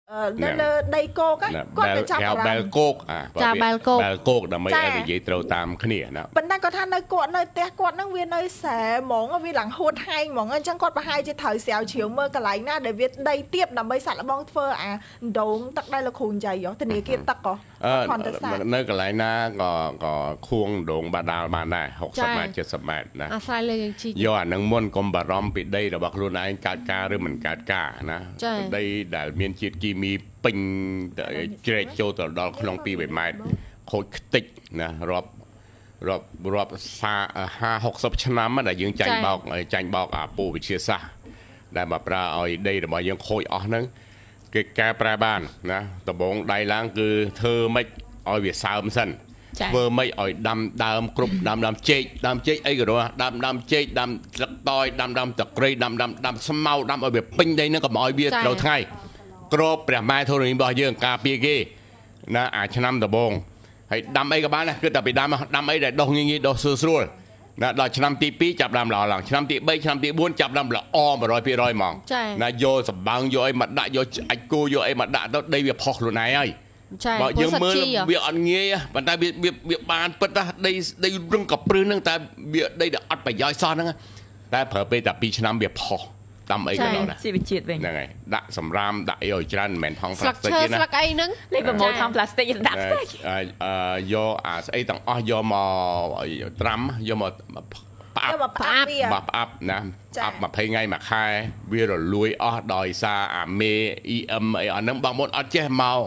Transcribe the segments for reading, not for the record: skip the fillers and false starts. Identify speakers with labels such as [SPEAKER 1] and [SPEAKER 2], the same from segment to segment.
[SPEAKER 1] đầy cô cái con để chặt ra
[SPEAKER 2] bèl cột bèl cột là mấy ai bị trâu tam khnia đó
[SPEAKER 1] bên đây có than nơi cột nơi té cột năng viên nơi xẻ mỏng ở viên lặng hôn hay mỏng anh chẳng cột bà hai chỉ thời xèo chiều mơ cả lại na để viết đây tiếp là mấy sạt là bong phơ đầu tắc đây là khùng dày gió tình kia tắc có
[SPEAKER 2] nơi cả lại na có khuôn đồn bà đào bà này 60 mét 70 métนะ do năng môn com bà rom bị đây là bạc luôn anh cát ca rồi mình cát caนะ đây đã miền chiết kỳมีปิงเจริญโจตลอดขนมปีใบไม้โคตรติดนะรอบ50-60 ឆ្នាំ ដែលយើងចាញ់បោកអាពូវិទ្យាសាស្ត្រដែលមកប្រើឲ្យដីរបស់យើងខូចអស់ហ្នឹងគេកែប្រែបានណាដំបងដៃឡើងគឺធ្វើម៉េចឲ្យវាសើមសិនធ្វើម៉េចឲ្យដាំដើមគ្រប់ដាំចេកអីក៏រស់ដាំចេកដាំស្លឹកតយដាំតក្រីដាំស្មៅដាំឲ្យវាពេញដីហ្នឹងកុំឲ្យវាត្រូវថ្ងៃក្របព្រះម៉ែធរណីរបស់យើងការពារគេណាអាឆ្នាំដំបងហើយដាំអីក៏បានដែរគឺតែពីដាំអីដែលដុះងាយដុះស្រួលណាដល់ឆ្នាំទី2ចាប់ដាំល្អឡើងឆ្នាំទី3ឆ្នាំទី4ចាប់ដាំល្អ 100% ហ្មងណាយកសម្បើងយកអីមកដាក់យកអាចគោយកអីមកដាក់ទៅដីវាផុសខ្លួនឯងហើយបើយើងមើលវាអត់ងាយប៉ុន្តែវាបានពិតណាដីរឹងកព្រឹសហ្នឹងតែវាដីដែលអត់ប្រយោជន៍សោះហ្នឹងតែប្រើពេលតែ2ឆ្នាំវាផុសដាំអីក៏ដល់ដែរស៊ីវិជាតិវិញហ្នឹងហើយដាក់សម្រាមដាក់អីឲ្យច្រើនមិនមែនថងផ្លាស្ទិកទេណាស្លឹកអីហ្នឹងលេខប្រមូលថងផ្លាស្ទិកដាក់យកអាស្អីទាំងអស់យកមកត្រាំយកមកផ្អាប់ណាផ្អាប់20ថ្ងៃមួយខែវារលួយអស់ដោយសារអាមេ EM អីអាហ្នឹងបងប្អូនអត់ចេះមក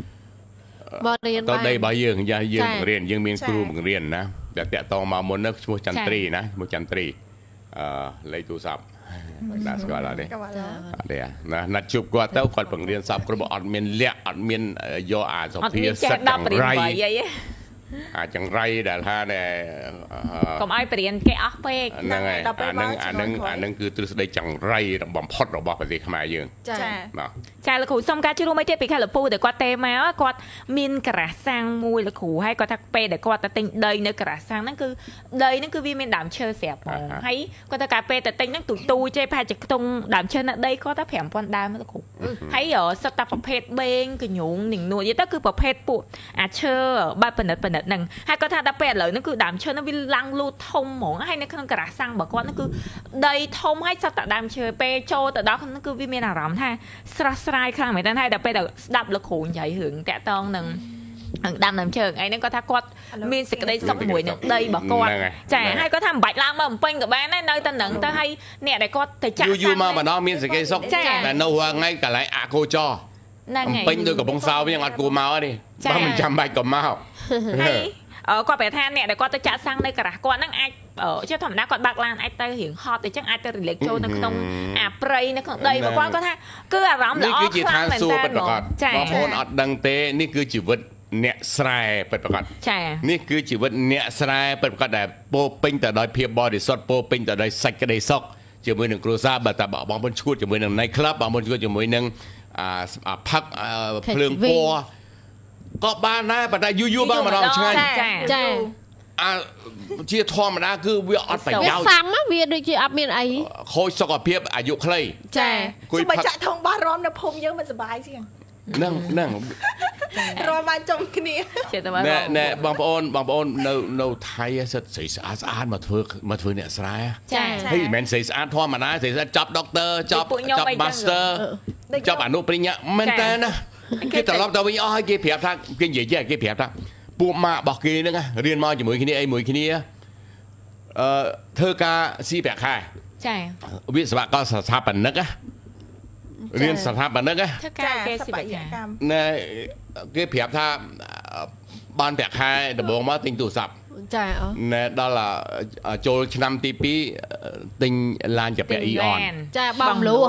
[SPEAKER 2] ទៅដីរបស់យើងបង្រៀនយើងមានគ្រូបង្រៀនណាតែតាក់តងមកមុននោះឈ្មោះចន្ទ្រីណាឈ្មោះចន្ទ្រីលេខទូរស័ព្ទដាក់ស្គាល់អត់ទេអត់ទេណាណាត់ជួបគាត់ទៅគាត់បង្រៀនសពគ្រប់អត់មានលាក់អត់មានយកអាសុភាសិតចង្រៃអាចង្រៃដែលថាកុំឲ្យបរៀនគេអស់ពេកហ្នឹងហើយអានឹងគឺទ្រឹស្ដីចង្រៃបំផុតរបស់ប្រទេសខ្មែរយើងចាលោកគ្រូសុំការជួយរួមអីទៀតពីខេត្តលពូដែលគាត់ទេមកគាត់មានការ៉ាសាំងមួយលោកគ្រូហើយគាត់ថាពេលដែលគាត់ទៅទិញដីនៅការ៉ាសាំងហ្នឹងគឺដីហ្នឹងគឺវាមានដើមឈើស្រាប់ហ្មងហើយគាត់ថាការពេលទៅទិញហ្នឹងទូចេះប្រហែលជាខ្ទង់ដើមឈើនៅដីគាត់ថា 5000 ដើមលោកគ្រូហើយសិតតែប្រភេទបេងកញូងនឹងនួននិយាយទៅគឺប្រភេទពួកអាឈើបែបប៉និតហ្នឹងហើយគាត់ថាដល់ពេលឥឡូវហ្នឹងគឺដើមឈើហ្នឹងវាឡើងលូតធំហ្មងហើយនៅក្នុងការ៉ាសាំងរបស់គាត់ហ្នឹងគឺដីធំហើយសិតតែដើមឈើពេលចូលទៅដល់ហ្នឹងគឺវាមានអារម្មណ៍ថាស្រស់ស្រាយខ្លាំងមែនតើហើយដល់ពេលទៅស្ដាប់លោកគ្រូនិយាយរឿងតាក់តងនឹងដាំដើមឈើអីហ្នឹងគាត់ថាគាត់មានសេចក្តីសុខជាមួយនឹងដីរបស់គាត់ចាហើយគាត់ថាមិនបាច់ឡើងមកបំពេញក៏បានដែរនៅតែនឹងទៅហើយអ្នកដែលគាត់ទៅចាក់សាំងយូរមកបណ្ដោះមានសេចក្តីសុខតែនៅថ្ងៃកន្លែងអាកូចហ្នឹងហើយពេញដោយកំពង់សោមយ៉ាងអត់គួរមកទេបើមិនចាំបាច់ក៏មកហើយគាត់ប្រាប់ថាអ្នកដែលគាត់ទៅចាក់សាំងនៅការ៉ាគាត់ហ្នឹងអាចជាធម្មតាគាត់បើកឡានអាចទៅរៀងហត់ទៅចឹងអាចទៅរលាកចូលនៅក្នុងអាព្រៃនៅក្នុងដីរបស់គាត់ថាគឺអារម្មណ៍ល្អខ្លាំងមែនតើបងប្អូនអត់ដឹងទេនេះគឺជីវិតអ្នកស្រែពិតប្រាកដចានេះគឺជីវិតអ្នកស្រែពិតប្រាកដដែលពោពេញទៅដោយភាពបរិសុទ្ធពោពេញទៅដោយសេចក្តីសុខជាមួយនឹងគ្រួសារបើតែបងប្អូនឈួតជាមួយនឹង night club បងប្អូនឈួតជាមួយនឹងផឹកភ្លើងពណ៌ក៏បានដែរប៉ុន្តែយូរបានម្ដងឆ្ងាញ់ចាជាធម្មតាគឺវាអត់ប្រយោជន៍វាសាំវាដូចជាអត់មានអីខូចសុខភាពអាយុខ្លីចាគឺបើចាក់ធំបារម្ភនៅភូមិយើងមិនសុបាយជាងហ្នឹងរមបានចំគ្នាណែបងប្អូននៅថៃសិតស្រីស្អាតមកធ្វើអ្នកស្រែចាហើយមិនមែនស្រីស្អាតធម្មតាស្រីស្អាតចាប់ដុកទ័រចាប់ master ចាប់អនុបរិញ្ញាមែនតើណាគេត្រឡប់ទៅវិញអស់ហើយគេប្រាប់ថាគេនិយាយគេប្រាប់ថាពួកម៉ាក់របស់គេហ្នឹងរៀនមកជាមួយគ្នាអីមួយគ្នាធ្វើការស៊ីប្រាក់ខែចាវិស្វករស្ថាបនិករៀនស្ថាបនិកធ្វើការគេស៊ីប្រាក់ខែណែគេប្រាប់ថាបានប្រាក់ខែដំបូងមកទិញទូរស័ព្ទចាណែដល់ចូលឆ្នាំទី2ទិញឡានចាពាក់អ៊ីអនចាបំលូ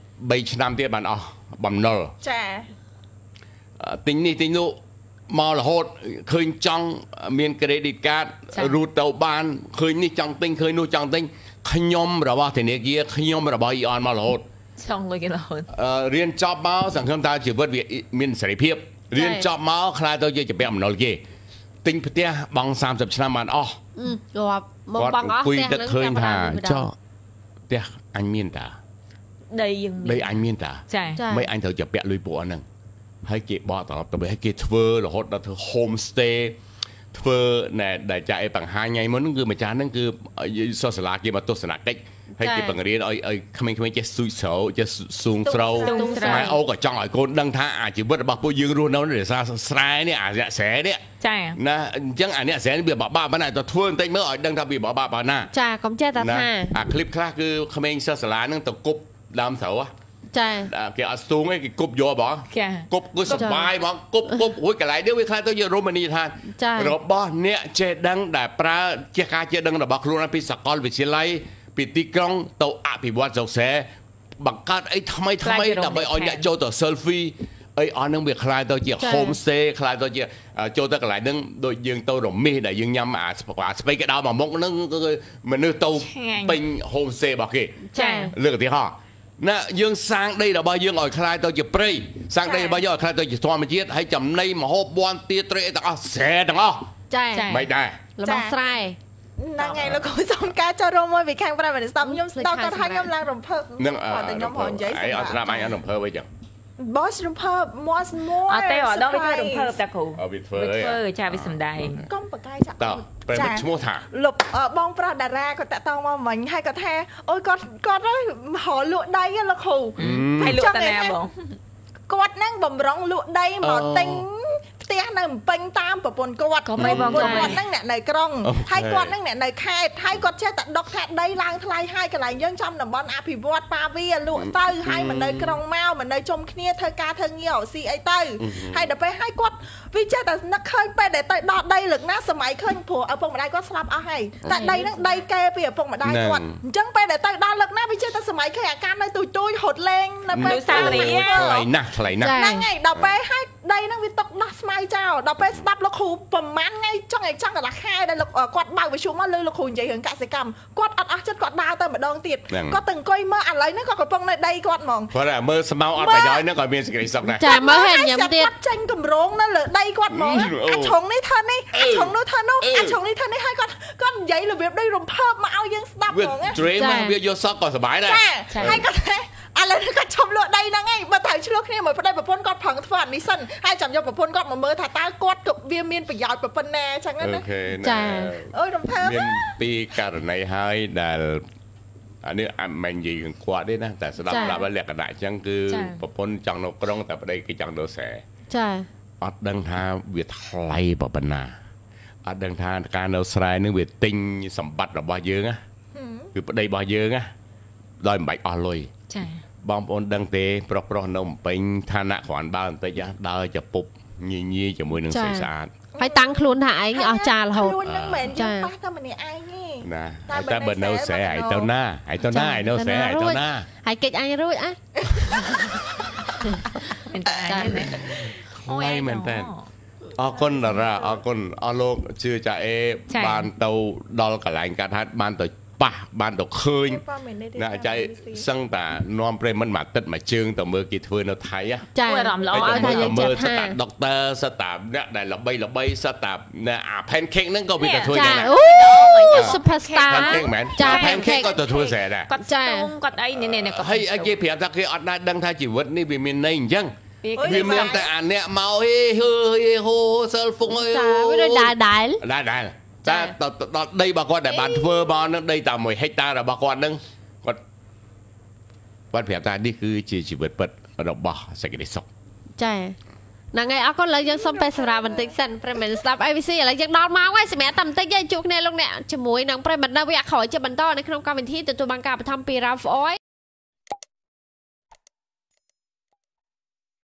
[SPEAKER 2] 3ឆ្នាំទៀតបានអស់បំណុលចាទិញនេះទិញនោះមករហូតឃើញចង់មាន credit card រូតទៅបានឃើញនេះចង់ទិញឃើញនោះចង់ទិញខ្ញុំរបស់ធនាគារខ្ញុំរបស់អ៊ីអនមករហូតចង់លុយគេរហូតរៀនចប់មកសង្ឃឹមថាជីវិតវាមានសេរីភាពរៀនចប់មកខ្លាចទៅជាពាក់បំណុលគេទិញផ្ទះបង់30ឆ្នាំបានអស់រាប់មកបង់អស់ផ្ទះនឹងឃើញថាចុះផ្ទះអញមានតាដីយើងដីអញមានតាមិនអញត្រូវជាពាក់លុយពួកហ្នឹងហើយគេបកត្រឡប់ទៅវិញហើយគេធ្វើរហូតដល់ធ្វើ homestay ធ្វើណែដែលចាក់ឲ្យបង្ហាញថ្ងៃមុនហ្នឹងគឺម្ចាស់ហ្នឹងគឺសិស្សសាលាគេមកទស្សនកិច្ចហើយគេបង្រៀនឲ្យក្មេងៗចេះស៊ូស្រូវចេះស៊ូងស្រូវម៉ែអូក៏ចង់ឲ្យកូនដឹងថាអាជីវិតរបស់ពួកយើងរស់នៅដោយសារស្រែនេះអាអ្នកស្រែនេះ
[SPEAKER 3] ចា
[SPEAKER 2] ណាអញ្ចឹងអាអ្នកស្រែវាបបាក់ប៉ុណ្ណាទៅធ្វើបន្តិចមើលឲ្យដឹងថាវាបបាក់ប៉ុណ្ណា
[SPEAKER 4] ចាកុំចេះតែថា
[SPEAKER 2] អាคลิปខ្លះគឺក្មេងសិស្សសាលាហ្នឹងទៅគប់ដើមស្រូវ
[SPEAKER 4] ចា
[SPEAKER 2] គេអត់ស្ទូងទេគេគប់យកបងគប់គឺសុបាយហ្មងគប់រួចកន្លែងនេះវាខ្លាចទៅជារមណីយដ្ឋានរបស់អ្នកចេះដឹងដែលប្រើជាការចេះដឹងរបស់ខ្លួនពីសាកលវិទ្យាល័យពីទីក្រុងទៅអភិវឌ្ឍស្រុកស្រែបង្កើតអីថ្មីដើម្បីឲ្យអ្នកចូលទៅ selfie អីអស់នឹងវាខ្លាយទៅជា homestay ខ្លាយទៅជាចូលទៅកន្លែងហ្នឹងដូចយើងទៅរមាសដែលយើងញ៉ាំអាស្ពៃក្តៅមួយមុខហ្នឹងគឺមនុស្សទៅពេញ homestay របស់គេ
[SPEAKER 4] ចា
[SPEAKER 2] លើកឧទាហរណ៍ណាយើងសាងដីរបស់យើងឲ្យខ្លាយទៅជាព្រៃសាងដីរបស់យើងឲ្យខ្លាយទៅជាធម្មជាតិហើយចំណីម្ហូបបន់ទាត្រីទាំងអស់ស្រែទាំងអស់
[SPEAKER 4] ចា
[SPEAKER 2] មិនដែរ
[SPEAKER 4] របស់ស្រែ
[SPEAKER 1] ហ្នឹងហើយលោកគ្រូសុំការចូលរួមមួយពីខាងប្រាប់មិនស្ដាប់ខ្ញុំស្ដាប់គាត់ថាខ្ញុំឡើងរំភើប
[SPEAKER 2] នឹង
[SPEAKER 1] តែខ្ញុំហៅនិយាយ
[SPEAKER 2] អីអត់ស្ដាប់អញរំភើបអីចឹង
[SPEAKER 1] បោះរំភើបមាត់មួយ
[SPEAKER 3] អត់ទេអត់ដល់វាធ្វើរំភើបតាគ្រូ
[SPEAKER 2] វាធ្វើ
[SPEAKER 3] ចាវាសំដែង
[SPEAKER 1] កុំបកាយចាក់
[SPEAKER 2] តើពេលឈ្មោះថា
[SPEAKER 1] លុបបងប្រុសតារាគាត់តាក់តងមកមិញហើយគាត់ថាអូយគាត់ហៅលក់ដីលោកគ្រូ
[SPEAKER 3] ហើយលក់តាណាបង
[SPEAKER 1] គាត់ហ្នឹងបំរុងលក់ដីមកទិញផ្ទះនៅពេញតាមប្រពន្ធគាត់
[SPEAKER 4] គាត់
[SPEAKER 1] ហ្នឹងអ្នកនៅក្រុងហើយគាត់ហ្នឹងអ្នកនៅខេត្តហើយគាត់ចេះតែដុកថាដីឡើងថ្លៃហើយកន្លែងយើងចំតំបន់អភិវឌ្ឍប៉ាវាលក់ទៅហើយមិននៅក្រុងមកមិននៅជុំគ្នាធ្វើការធ្វើងារអស៊ីអីទៅហើយដល់ពេលហើយគាត់វាចេះតែនឹកឃើញពេលដែលទៅដល់ដីលើកណាសម័យឃើញព្រោះឪពុកម្ដាយគាត់ស្លាប់អស់ហើយតែដីហ្នឹងដីកេពីឪពុកម្ដាយគាត់អញ្ចឹងពេលដែលទៅដល់លើកណាវាចេះតែសម័យឃើញអាការនៅទូចហត់លេងនៅពេល
[SPEAKER 3] សារី
[SPEAKER 2] ថ្លៃណាស់
[SPEAKER 1] ហ្នឹងហើយដល់ពេលហើយដីហ្នឹងវាຕົកដោះស្មៅចោលដល់ពេលស្ដាប់លោកគ្រូប្រហែលថ្ងៃចង់កន្លះខែដែលគាត់បើកវិទ្យុមកលើលោកគ្រូនិយាយរឿងកសិកម្មគាត់អត់អស់ចិត្តគាត់ដើរទៅម្ដងទៀតគាត់ទៅអង្គុយមើលឥឡូវហ្នឹងគាត់កំពុងនៅដីគាត់ហ្មង
[SPEAKER 2] គាត់មើលស្មៅអត់ប្រយោជន៍ហ្នឹងក៏មានសេចក្តីសុខដែរ
[SPEAKER 4] ចាមើលឲ្យញ៉ាំទៀត
[SPEAKER 1] គាត់ចេញកម្រងនៅលើដីគាត់ហ្មងអាឆុងនេះធ្វើនេះអាឆុងនោះធ្វើនោះអាឆុងនេះធ្វើនេះហើយគាត់និយាយរបៀបដូចរំភើបមកឲ្យយើងស្ដាប់ហ្មង
[SPEAKER 2] ណាវាយកសក់ក៏សុបាយដែរ
[SPEAKER 1] ហើយគាត់ថាឥឡូវគាត់ឈប់លក់ដីហ្នឹងឯងបើត្រូវឆ្លោះគ្នាមួយប្តីប្រពន្ធគាត់ប្រឹងធ្វើអានេះសិនហើយចាំយកប្រពន្ធគាត់មកមើលថាតើគាត់វាមានប្រយោជន៍ប៉ុណ្ណាអញ្ចឹងណា
[SPEAKER 2] ចា
[SPEAKER 1] អូយរំភើប
[SPEAKER 2] មានពីករណីហើយដែលអានេះអត់មិននិយាយនឹងគាត់ទេណាតែស្ដាប់លក្ខណៈអញ្ចឹងគឺប្រពន្ធចង់នៅក្រុងតែប្តីគេចង់នៅស្រែ
[SPEAKER 4] ចា
[SPEAKER 2] អត់ដឹងថាវាថ្លៃប៉ុណ្ណាអត់ដឹងថាការនៅស្រែនឹងវាទិញសម្បត្តិរបស់យើងណាគឺប្តីរបស់យើងណាដោយមិនបាច់អស់លុយ
[SPEAKER 3] ចា
[SPEAKER 2] បងប្អូនដឹងទេប្រុសនៅម្ពិញឋានៈគ្រាន់បើបន្តិចដើរចពុបញញីជាមួយនឹងស្រីស្អាត
[SPEAKER 4] ហើយតាំងខ្លួនថាឯងអស់ចារហូត
[SPEAKER 1] ខ្លួននឹងមិនយើងប៉ះតែម្នាក់ឯងទេ
[SPEAKER 2] ណាតែបើនៅស្រែឯងទៅណាឯងទៅណាឯងនៅស្រែឯងទៅណា
[SPEAKER 4] ហើយកិច្ចអញរួចអ่ะ
[SPEAKER 3] មែនតើ
[SPEAKER 2] អូយមែនតើអរគុណតារាអរគុណអស់លោកជឿចាអេបានទៅដល់កន្លែងកាត់ហាត់បានទៅប៉ះបានទៅឃើញណាចៃសឹងតានាំប្រិមិត្តមួយអាទិត្យមួយជើងទៅមើលគេធ្វើនៅថៃ
[SPEAKER 4] ចាអារម្មណ៍ល្អឲ្យថាយើង
[SPEAKER 2] មើលសិតតាដុកទ័រសិតតាអ្នកដែលល្បីសិតតាអា pancake ហ្នឹងក៏វាទៅធ្វើ
[SPEAKER 4] យ៉ាងណាអូ superstar
[SPEAKER 2] pancake មែនចា pancake ក៏ទៅធ្វើស្រែដែរ
[SPEAKER 3] គាត់ចាគាត់អីនេះគាត់
[SPEAKER 2] ហើយគេប្រាប់ថាគេអត់ណាដឹងថាជីវិតនេះវាមានន័យអញ្ចឹងវាមានតែអាអ្នកមកហូសិលហ្វុងអើយ
[SPEAKER 4] ចាវាដូចដែល
[SPEAKER 2] តែដល់ដីរបស់គាត់ដែលបានធ្វើមកនឹងដីតែ1ហិកតារបស់គាត់នឹងគាត់ប្រាប់ថានេះគឺជាជីវិតពិតរបស់សេចក្តីសុខ
[SPEAKER 4] ចាហ្នឹងហើយអរគុណលើយើងសុំពេលសម្រាប់បន្តិចសិនប្រិមិត្តស្ដាប់ ABC ឥឡូវយើងដល់ម៉ោងហើយសម្រាប់តែបន្តិចទេជួបគ្នាលោកអ្នកជាមួយនឹងប្រិមិត្តនៅវគ្គក្រោយជាបន្តនៅក្នុងកម្មវិធីទទួលបានការបន្ថែមពី Ralph Oil